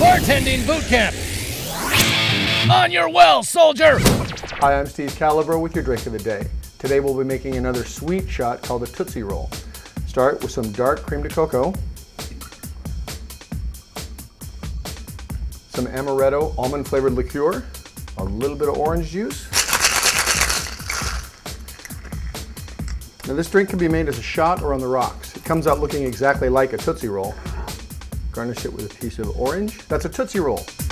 Bartending Bootcamp. On your well, soldier! Hi, I'm Steve Calibro with your drink of the day. Today we'll be making another sweet shot called a Tootsie Roll. Start with some dark creme de cacao, some Amaretto almond flavored liqueur, a little bit of orange juice. Now this drink can be made as a shot or on the rocks. It comes out looking exactly like a Tootsie Roll. Garnish it with a piece of orange. That's a Tootsie Roll.